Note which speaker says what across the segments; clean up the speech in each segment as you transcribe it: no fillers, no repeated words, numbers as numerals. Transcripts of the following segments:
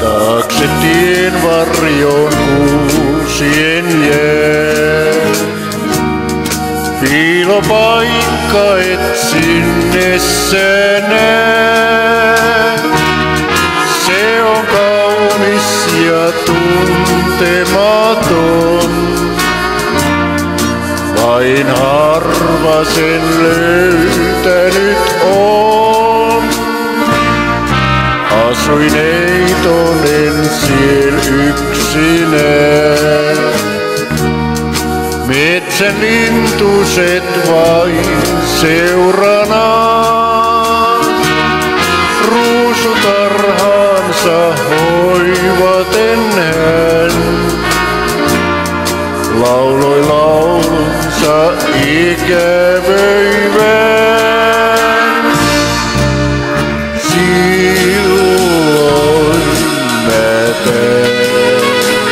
Speaker 1: Taakse tien varjoon kuusien jää. Piilopaikka etsinnessä näe. Se on kaunis ja tuntematon. Vain harva sen löytänyt on. Asuin neitonen siel yksinään. Metsän lintuset vain seuranaan. Ruusutarhaansa hoivaten hän lauloi laulunsa ikävöivän. Silloin mä tein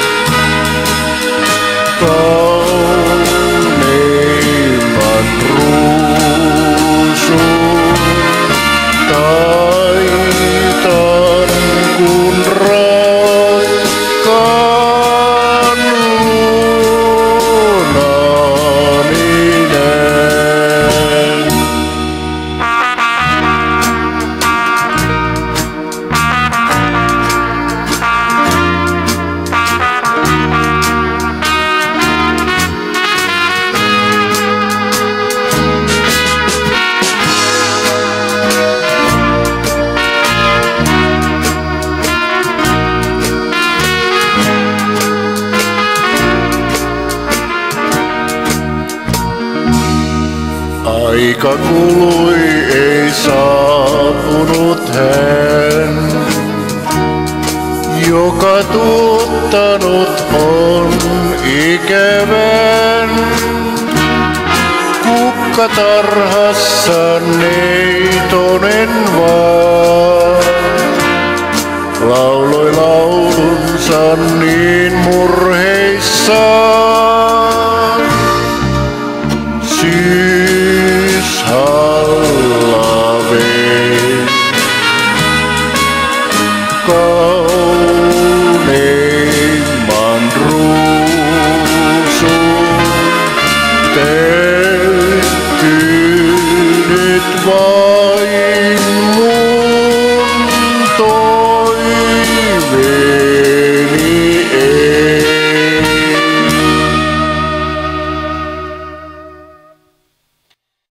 Speaker 1: kauneimman ruusun. Taitan kun rakkaan luonani näen. Aika kului, ei saapunut hän, joka tuottanut on ikävän. Kukkatarhassa neitonen vaan lauloi laulunsa niin murheissaan.